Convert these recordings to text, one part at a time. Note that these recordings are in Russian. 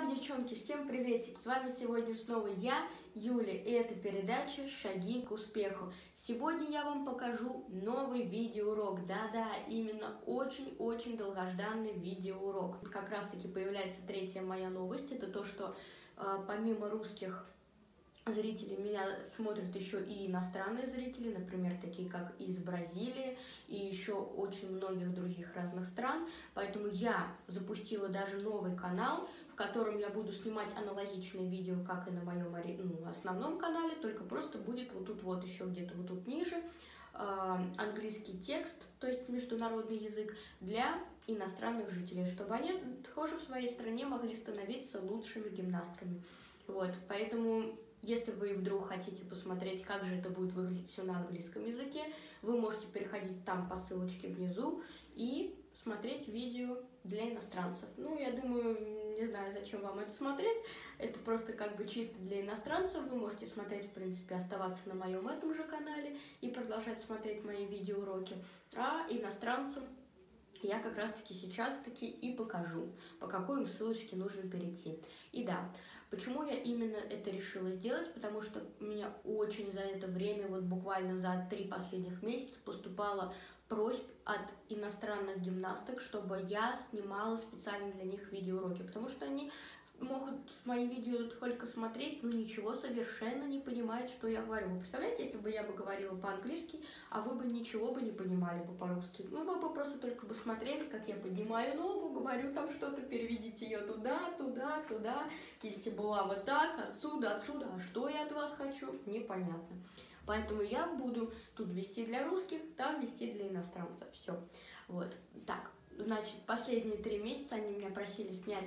Итак, девчонки, всем приветик! С вами сегодня снова я, Юля, и это передача «Шаги к успеху». Сегодня я вам покажу новый видеоурок. Да-да, именно очень-очень долгожданный видеоурок. Как раз-таки появляется третья моя новость. Это то, что помимо русских зрителей меня смотрят еще и иностранные зрители, например, такие как из Бразилии и еще очень многих других разных стран. Поэтому я запустила даже новый канал, в котором я буду снимать аналогичные видео, как и на моем основном канале, только просто будет вот тут вот еще где-то вот тут ниже английский текст, то есть международный язык для иностранных жителей, чтобы они тоже в своей стране могли становиться лучшими гимнастками. Вот, поэтому если вы вдруг хотите посмотреть, как же это будет выглядеть все на английском языке, вы можете переходить там по ссылочке внизу и смотреть видео для иностранцев. Ну, я думаю, не знаю, зачем вам это смотреть. Это просто как бы чисто для иностранцев. Вы можете смотреть, в принципе, оставаться на моем этом же канале и продолжать смотреть мои видеоуроки. А иностранцам я как раз-таки сейчас-таки и покажу, по какой им ссылочке нужно перейти. И да, почему я именно это решила сделать? Потому что у меня очень за это время, вот буквально за 3 последних месяца поступало просьб от иностранных гимнасток, чтобы я снимала специально для них видеоуроки, потому что они могут мои видео только смотреть, но ничего совершенно не понимают, что я говорю. Вы представляете, если бы я бы говорила по-английски, а вы бы ничего бы не понимали бы по-русски. Ну, вы бы просто только бы смотрели, как я поднимаю ногу, говорю там что-то, переведите ее туда, туда, туда, киньте булавы так, отсюда, отсюда. А что я от вас хочу, непонятно. Поэтому я буду тут вести для русских, там вести для иностранцев. Все. Вот. Так, значит, последние 3 месяца они меня просили снять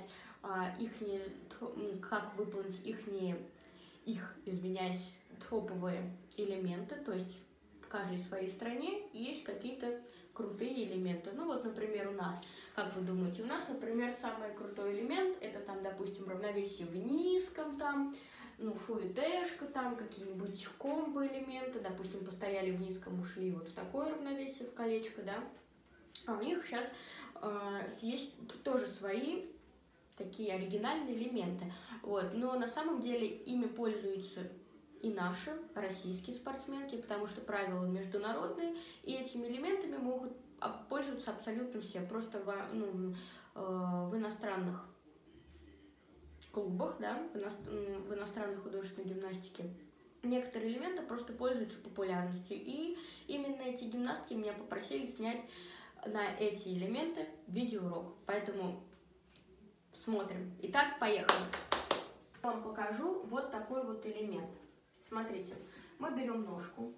как выполнить извиняюсь, топовые элементы, то есть в каждой своей стране есть какие-то крутые элементы. Ну вот, например, у нас, как вы думаете, у нас, например, самый крутой элемент, это там, допустим, равновесие в низком там, ну, фуэтэшка там, какие-нибудь комбо элементы, допустим, постояли в низком, ушли вот в такое равновесие, в колечко, да. А у них сейчас есть тоже свои такие оригинальные элементы. Вот. Но на самом деле ими пользуются и наши российские спортсменки, потому что правила международные, и этими элементами могут пользоваться абсолютно все. Просто в иностранных клубах, да, в иностранной художественной гимнастике некоторые элементы просто пользуются популярностью. И именно эти гимнастки меня попросили снять на эти элементы видеоурок. Поэтому смотрим. Итак, поехали. Я вам покажу вот такой вот элемент. Смотрите, мы берем ножку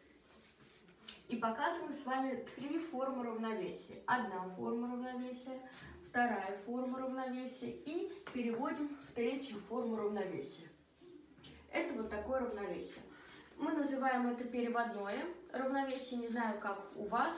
и показываем с вами 3 формы равновесия. Одна форма равновесия, вторая форма равновесия и переводим в 3-ю форму равновесия. Это вот такое равновесие. Мы называем это переводное равновесие, не знаю, как у вас.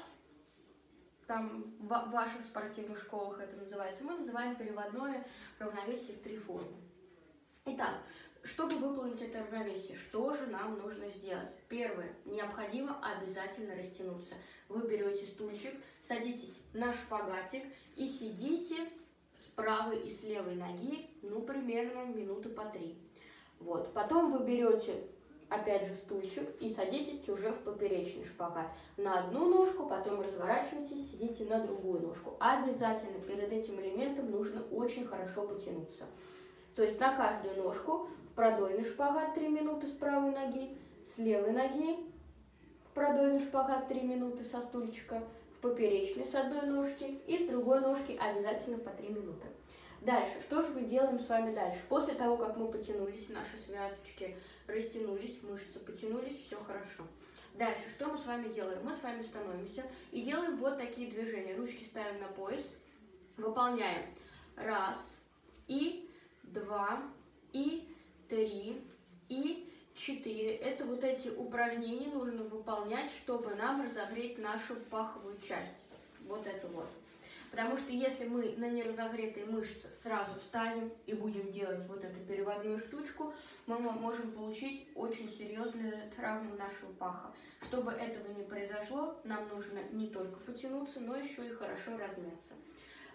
Там в ваших спортивных школах это называется. Мы называем переводное равновесие в 3 формы. Итак, чтобы выполнить это равновесие, что же нам нужно сделать? Первое. Необходимо обязательно растянуться. Вы берете стульчик, садитесь на шпагатик и сидите с правой и с левой ноги, ну, примерно минуты по 3. Вот. Потом вы берете опять же стульчик и садитесь уже в поперечный шпагат. На одну ножку, потом разворачиваетесь, сидите на другую ножку. Обязательно перед этим элементом нужно очень хорошо потянуться. То есть на каждую ножку в продольный шпагат 3 минуты с правой ноги, с левой ноги в продольный шпагат 3 минуты со стульчика, в поперечный с одной ножки и с другой ножки обязательно по 3 минуты. Дальше, что же мы делаем с вами дальше? После того, как мы потянулись, наши связочки растянулись, мышцы потянулись, все хорошо. Дальше, что мы с вами делаем? Мы с вами становимся и делаем вот такие движения. Ручки ставим на пояс, выполняем 1, и 2, и 3, и 4. Это вот эти упражнения нужно выполнять, чтобы нам разогреть нашу паховую часть. Вот это вот. Потому что если мы на неразогретые мышцы сразу встанем и будем делать вот эту переводную штучку, мы можем получить очень серьезную травму нашего паха. Чтобы этого не произошло, нам нужно не только потянуться, но еще и хорошо размяться.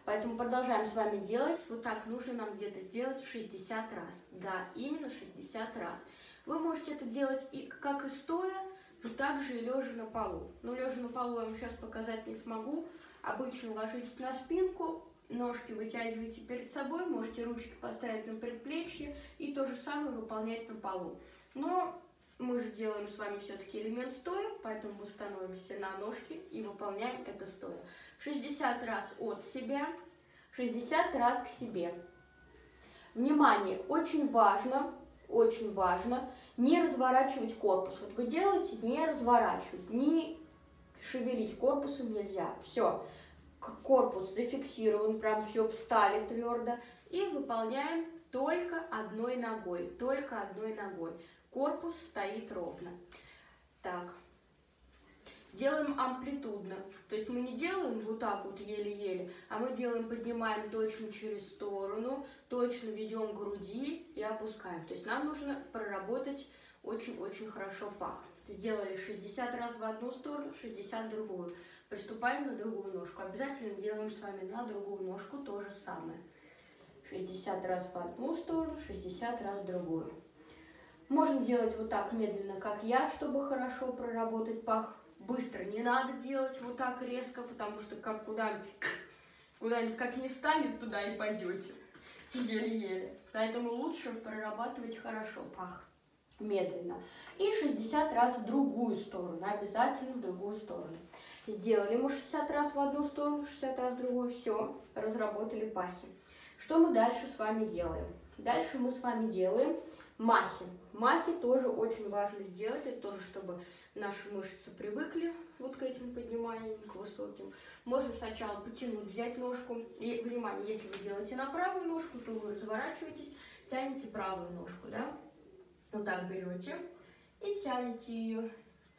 Поэтому продолжаем с вами делать. Вот так нужно нам где-то сделать 60 раз. Да, именно 60 раз. Вы можете это делать и как и стоя, но также и лежа на полу. Но лежа на полу я вам сейчас показать не смогу. Обычно ложитесь на спинку, ножки вытягиваете перед собой, можете ручки поставить на предплечье и то же самое выполнять на полу. Но мы же делаем с вами все-таки элемент стоя, поэтому мы становимся на ножки и выполняем это стоя. 60 раз от себя, 60 раз к себе. Внимание, очень важно не разворачивать корпус. Вот вы делаете, не разворачивать, не шевелить корпусом нельзя. Все, корпус зафиксирован, прям все встали твердо. И выполняем только одной ногой, Корпус стоит ровно. Так, делаем амплитудно. То есть мы не делаем вот так вот еле-еле, а мы делаем, поднимаем точно через сторону, точно ведем к груди и опускаем. То есть нам нужно проработать очень-очень хорошо пах. Сделали 60 раз в одну сторону, 60 в другую. Приступаем на другую ножку. Обязательно делаем с вами на другую ножку то же самое. 60 раз в одну сторону, 60 раз в другую. Можно делать вот так медленно, как я, чтобы хорошо проработать пах. Быстро не надо делать вот так резко, потому что как куда-нибудь как не встанет, туда и пойдете. Еле-еле. Поэтому лучше прорабатывать хорошо пах. Медленно. И 60 раз в другую сторону. Обязательно в другую сторону. Сделали мы 60 раз в одну сторону, 60 раз в другую. Все, разработали пахи. Что мы дальше с вами делаем? Дальше мы с вами делаем махи. Махи тоже очень важно сделать. Это тоже, чтобы наши мышцы привыкли вот к этим подниманиям, к высоким. Можно сначала потянуть, взять ножку. И, внимание, если вы делаете на правую ножку, то вы разворачиваетесь, тянете правую ножку, да? Вот так берете и тянете ее.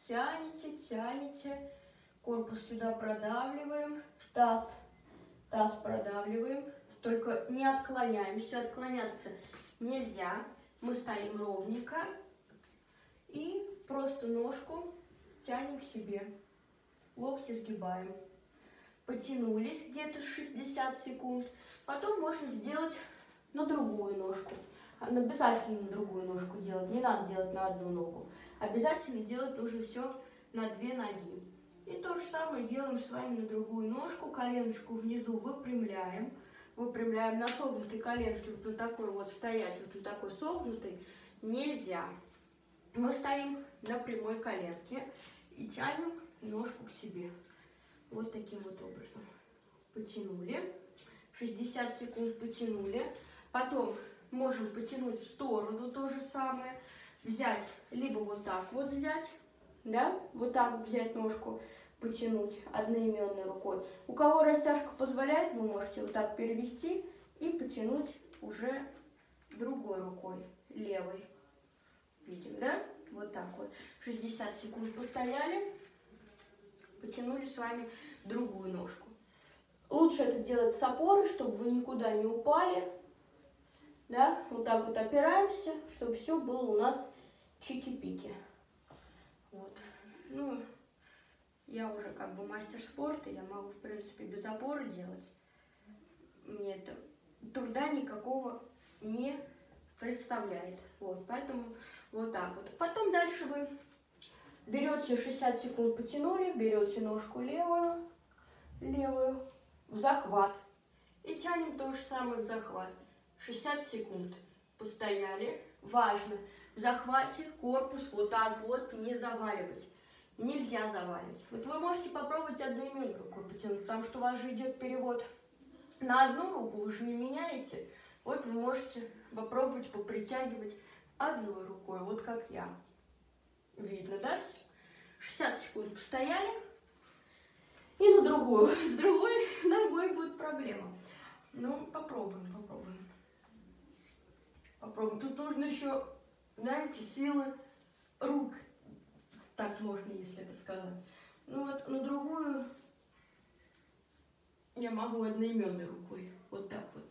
Тянете. Корпус сюда продавливаем. Таз продавливаем. Только не отклоняемся. Отклоняться нельзя. Мы стоим ровненько и просто ножку тянем к себе. Локти сгибаем. Потянулись где-то 60 секунд. Потом можно сделать на другую ножку. Обязательно на другую ножку делать. Не надо делать на одну ногу. Обязательно делать тоже все на две ноги. И то же самое делаем с вами на другую ножку. Коленочку внизу выпрямляем. Выпрямляем на согнутой коленке. Вот на такой вот стоять, вот на такой согнутой нельзя. Мы стоим на прямой коленке и тянем ножку к себе. Вот таким вот образом. Потянули. 60 секунд потянули. Потом можем потянуть в сторону то же самое. Взять, либо вот так вот взять, да, вот так вот взять ножку, потянуть одноименной рукой. У кого растяжка позволяет, вы можете вот так перевести и потянуть уже другой рукой, левой. Видим, да? Вот так вот. 60 секунд постояли, потянули с вами другую ножку. Лучше это делать с опорой, чтобы вы никуда не упали. Да? Вот так вот опираемся, чтобы все было у нас чики-пики. Вот. Ну, я уже как бы мастер спорта, я могу, в принципе, без опоры делать. Мне это труда никакого не представляет. Вот, поэтому вот так вот. Потом дальше вы берете 60 секунд потянули, берете ножку левую в захват. И тянем то же самое в захват. 60 секунд постояли. Важно, в захвате корпус вот так вот не заваливать. Нельзя заваливать. Вот вы можете попробовать одноименной рукой потянуть, потому что у вас же идет перевод на одну руку, вы же не меняете. Вот вы можете попробовать попритягивать одной рукой, вот как я. Видно, да? 60 секунд постояли. И на другую. С другой ногой будет проблема. Ну, попробуем. Тут нужно еще, знаете, силы рук. Так можно, если это сказать. Ну вот на другую я могу одноименной рукой. Вот так вот.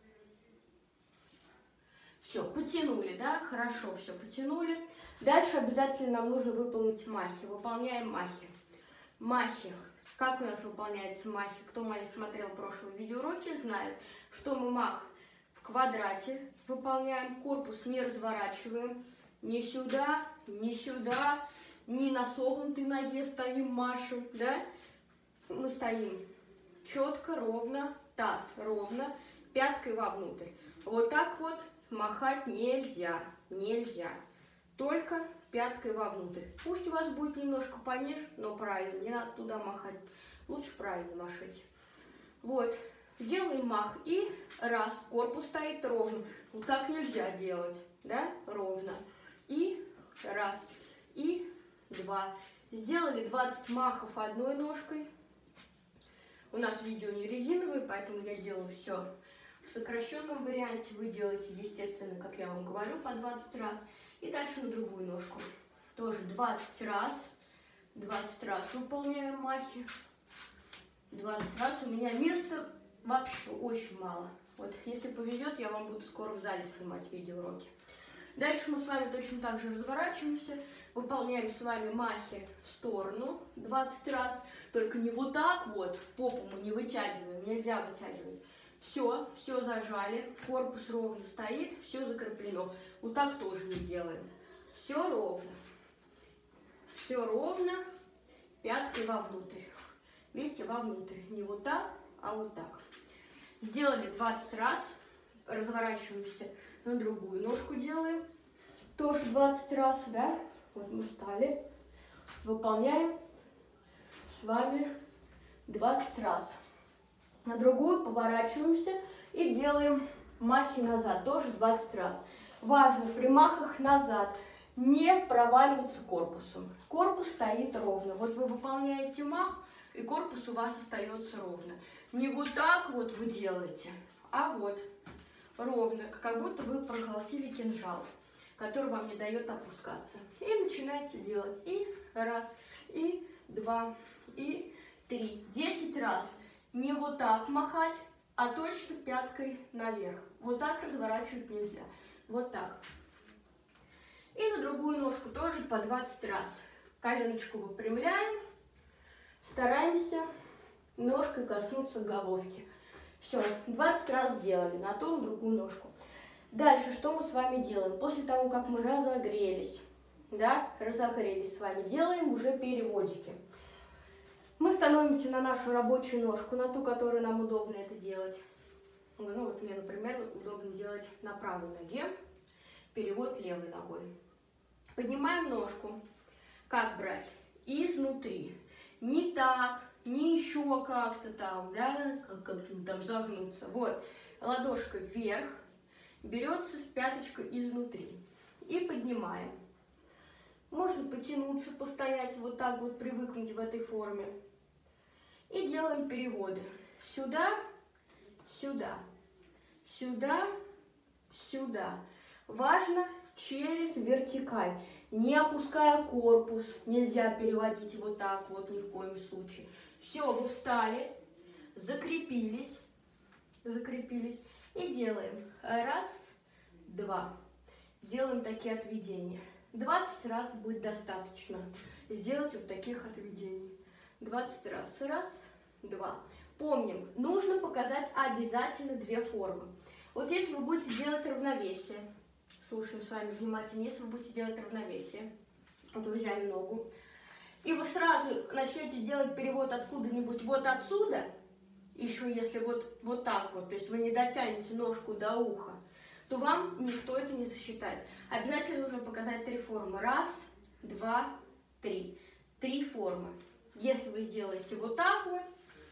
Все, потянули, да? Хорошо, все, потянули. Дальше обязательно нам нужно выполнить махи. Выполняем махи. Махи Как у нас выполняется махи? Кто мои смотрел прошлые видеоуроки, знает, что мы мах в квадрате выполняем, корпус не разворачиваем, ни сюда, ни сюда, ни на согнутой ноге стоим, машем, да? Мы стоим четко, ровно, таз ровно, пяткой вовнутрь. Вот так вот махать нельзя, нельзя. Только пяткой вовнутрь. Пусть у вас будет немножко пониже, но правильно, не надо туда махать. Лучше правильно машите. Вот, делаем мах и раз, корпус стоит ровно. Вот так нельзя делать, да, ровно. И раз, и два. Сделали 20 махов одной ножкой. У нас видео не резиновое, поэтому я делаю все в сокращенном варианте. Вы делаете, естественно, как я вам говорю, по 20 раз. И дальше на другую ножку. Тоже 20 раз. 20 раз выполняем махи. 20 раз. У меня места вообще очень мало. Вот, если повезет, я вам буду скоро в зале снимать видеоуроки. Дальше мы с вами точно так же разворачиваемся. Выполняем с вами махи в сторону 20 раз. Только не вот так вот. Попу мы не вытягиваем. Нельзя вытягивать. Все, все зажали, корпус ровно стоит, все закреплено. Вот так тоже не делаем. Все ровно, пяткой вовнутрь. Видите, вовнутрь. Не вот так, а вот так. Сделали 20 раз, разворачиваемся на другую ножку делаем. Тоже 20 раз, да? Вот мы встали. Выполняем с вами 20 раз. На другую поворачиваемся и делаем махи назад, тоже 20 раз. Важно при махах назад не проваливаться корпусом. Корпус стоит ровно. Вот вы выполняете мах, и корпус у вас остается ровно. Не вот так вот вы делаете, а вот ровно, как будто вы проглотили кинжал, который вам не дает опускаться. И начинаете делать и раз, и два, и три. 10 раз. Не вот так махать, а точно пяткой наверх. Вот так разворачивать нельзя. Вот так. И на другую ножку тоже по 20 раз. Коленочку выпрямляем. Стараемся ножкой коснуться головки. Все, 20 раз сделали на ту, на другую ножку. Дальше что мы с вами делаем? После того, как мы разогрелись, да, разогрелись с вами, делаем уже переводики. Мы становимся на нашу рабочую ножку, на ту, которую нам удобно это делать. Ну вот мне, например, удобно делать на правой ноге, перевод левой ногой. Поднимаем ножку. Как брать? Изнутри. Не так, не еще как-то там, да, как-то там загнуться. Вот, ладошка вверх, берется пяточка изнутри. И поднимаем. Можно потянуться, постоять, вот так вот привыкнуть в этой форме. И делаем переводы. Сюда, сюда, сюда, сюда. Важно через вертикаль. Не опуская корпус. Нельзя переводить вот так вот ни в коем случае. Все, вы встали, закрепились. Закрепились. И делаем. Раз, два. Делаем такие отведения. 20 раз будет достаточно сделать вот таких отведений. 20 раз. Раз, два. Помним, нужно показать обязательно две формы. Вот если вы будете делать равновесие, слушаем с вами внимательно, если вы будете делать равновесие, вот вы взяли ногу, и вы сразу начнете делать перевод откуда-нибудь вот отсюда, еще если вот так вот, то есть вы не дотянете ножку до уха, то вам никто это не засчитает. Обязательно нужно показать три формы. Раз, два, три. Три формы. Если вы сделаете вот так вот,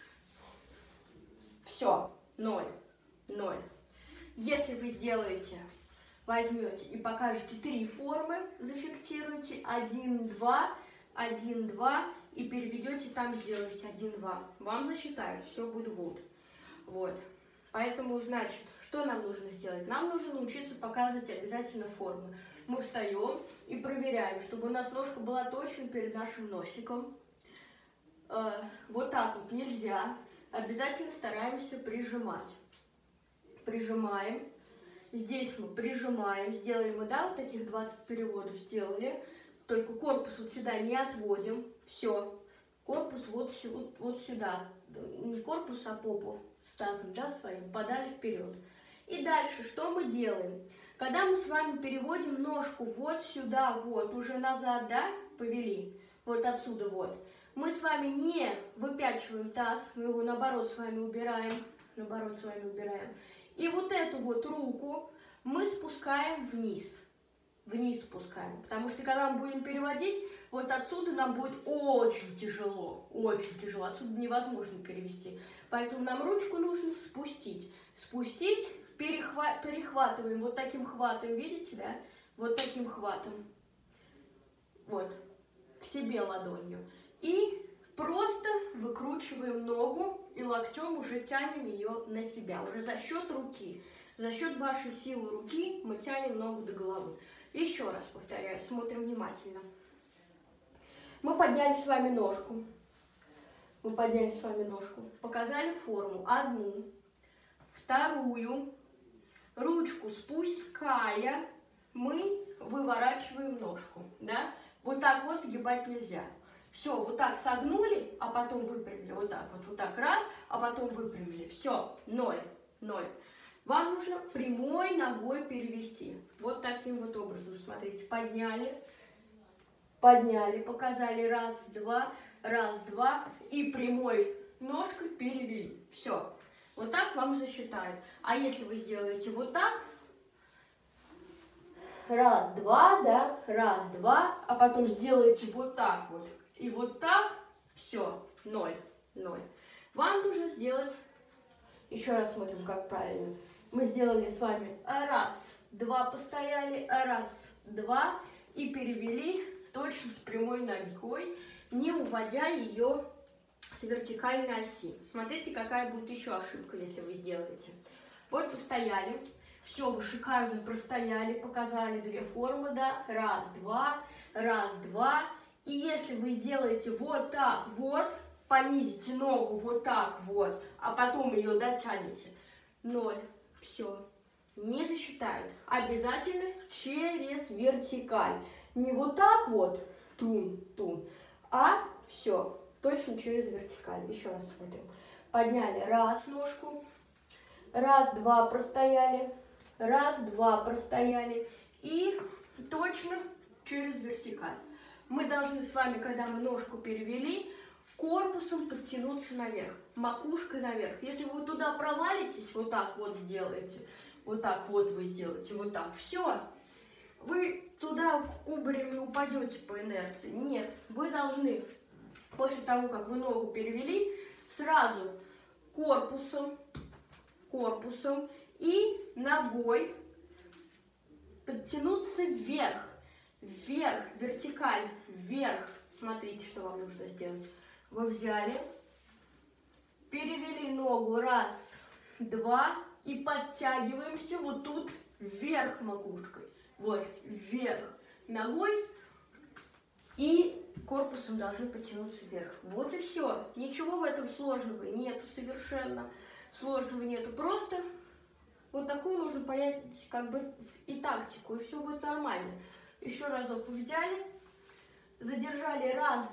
все, 0, 0. Если вы сделаете, возьмете и покажете три формы, зафиксируете 1, 2, 1, 2 и переведете там, сделаете 1, 2. Вам засчитают, все будет good. Вот. Поэтому, значит, что нам нужно сделать? Нам нужно научиться показывать обязательно формы. Мы встаем и проверяем, чтобы у нас ножка была точно перед нашим носиком. Вот так вот нельзя. Обязательно стараемся прижимать. Прижимаем. Здесь мы прижимаем. Сделали мы, да, вот таких 20 переводов сделали. Только корпус вот сюда не отводим. Все. корпус вот сюда. Не корпус, а попу с тазом, да, своим, подали вперед. И дальше что мы делаем? Когда мы с вами переводим ножку вот сюда, вот, уже назад, да, повели, вот отсюда вот, мы с вами не выпячиваем таз, мы его наоборот с вами убираем, И вот эту вот руку мы спускаем вниз. Вниз спускаем. Потому что когда мы будем переводить, вот отсюда нам будет очень тяжело. Очень тяжело. Отсюда невозможно перевести. Поэтому нам ручку нужно спустить. Спустить, перехватываем вот таким хватом. Видите, да? Вот таким хватом. Вот. К себе ладонью. И просто выкручиваем ногу и локтем уже тянем ее на себя. Уже за счет руки. За счет вашей силы руки мы тянем ногу до головы. Еще раз повторяю, смотрим внимательно. Мы подняли с вами ножку. Показали форму. Одну, вторую. Ручку спуская, мы выворачиваем ножку. Да? Вот так вот сгибать нельзя. Все, вот так согнули, а потом выпрямили. Вот так раз, а потом выпрямили. Все, 0. Вам нужно прямой ногой перевести. Вот таким вот образом. Смотрите, подняли, показали раз, два, и прямой ножкой перевели. Все. Вот так вам засчитают. А если вы сделаете вот так, раз, два, да, раз, два, а потом сделаете вот так вот, и вот так, все, 0. Вам нужно сделать, еще раз смотрим, как правильно. Мы сделали с вами раз, два постояли, раз, два, и перевели точно с прямой ногой, не уводя ее с вертикальной оси. Смотрите, какая будет еще ошибка, если вы сделаете. Вот вы стояли, все, вы шикарно простояли, показали две формы, да, раз, два, и если вы сделаете вот так вот, понизите ногу вот так вот, а потом ее дотянете, 0. Все, не засчитают. Обязательно через вертикаль. Не вот так вот, тун, а все, точно через вертикаль. Еще раз смотрим. Подняли раз ножку, раз, два простояли, и точно через вертикаль. Мы должны с вами, когда мы ножку перевели, корпусом подтянуться наверх, макушкой наверх. Если вы туда провалитесь, вот так вот сделаете, вот так вот вы сделаете, вот так, все, вы туда кубарями упадете по инерции. Нет, вы должны, после того, как вы ногу перевели, сразу корпусом и ногой подтянуться вверх, вертикаль, вверх. Смотрите, что вам нужно сделать. Вы взяли, перевели ногу, раз, два, и подтягиваемся вот тут вверх макушкой. Вот, вверх ногой, и корпусом должны подтянуться вверх. Вот и все. Ничего в этом сложного нету совершенно. Сложного нету. Просто вот такую нужно понять, как бы, и тактику, и все будет нормально. Еще разок вы взяли, задержали, раз,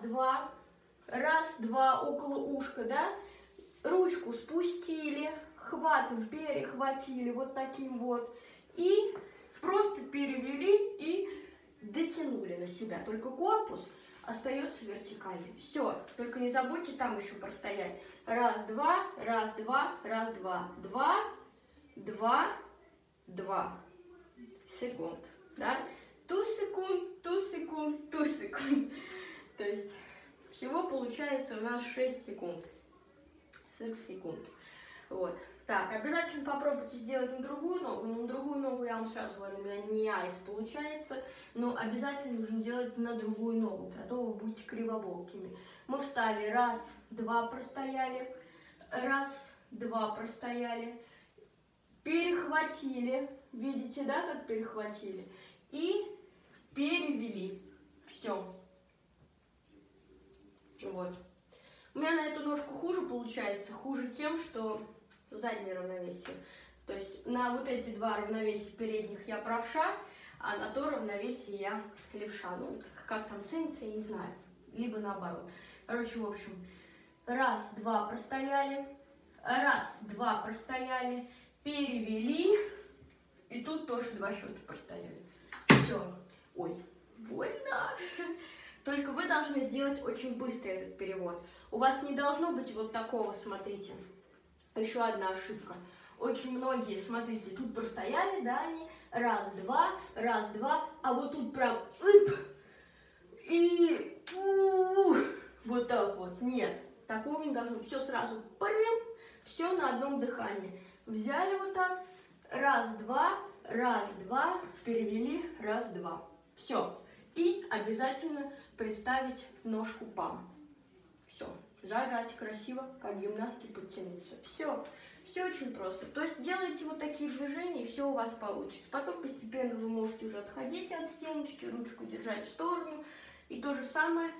два, около ушка, да, ручку спустили, хватом перехватили, вот таким вот, и просто перевели и дотянули на себя. Только корпус остается вертикальным. Все, только не забудьте там еще простоять. Раз, два, два секунд, да, 2 секунд. То есть всего получается у нас 6 секунд. 6 секунд. Вот. Так, обязательно попробуйте сделать на другую ногу. Но на другую ногу, я вам сразу говорю, у меня не айс получается. Но обязательно нужно делать на другую ногу, а то вы будете кривобокими. Мы встали, раз, два простояли, перехватили. Видите, да, как перехватили? И перевели. Все. Вот. У меня на эту ножку хуже получается. Хуже тем, что заднее равновесие. То есть на вот эти два равновесия передних я правша, а на то равновесие я левша. Ну, как там ценится, я не знаю. Либо наоборот. Короче, в общем, раз, два простояли, раз, два простояли, перевели, и тут тоже 2 счета простояли. Все. Ой, больно. Только вы должны сделать очень быстро этот перевод. У вас не должно быть вот такого, смотрите. Еще одна ошибка. Очень многие, смотрите, тут простояли, да, они, раз, два, а вот тут прям, и вот так вот. Нет, такого не должно быть. Все сразу, все на одном дыхании. Взяли вот так, раз, два, перевели, раз, два. Все. И обязательно представить ножку пам. Все. Зажать красиво, как гимнастки подтянуться. Все. Все очень просто. То есть делайте вот такие движения, и все у вас получится. Потом постепенно вы можете уже отходить от стеночки, ручку держать в сторону. И то же самое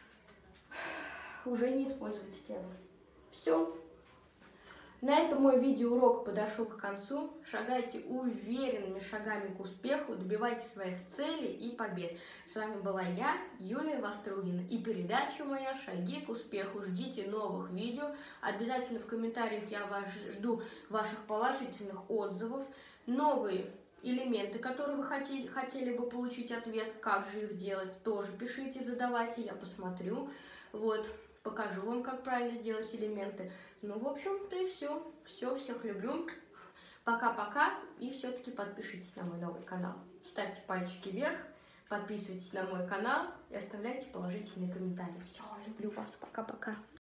уже не использовать стену. Все. На этом мой видеоурок подошел к концу. Шагайте уверенными шагами к успеху, добивайтесь своих целей и побед. С вами была я, Юлия Востругина, и передача моя «Шаги к успеху». Ждите новых видео. Обязательно в комментариях я жду ваших положительных отзывов. Новые элементы, которые вы хотели бы получить ответ, как же их делать, тоже пишите, задавайте, я посмотрю. Вот. Покажу вам, как правильно сделать элементы. Ну, в общем-то и все. Все, всех люблю. Пока-пока. И все-таки подпишитесь на мой новый канал. Ставьте пальчики вверх, подписывайтесь на мой канал и оставляйте положительные комментарии. Все, люблю вас. Пока-пока.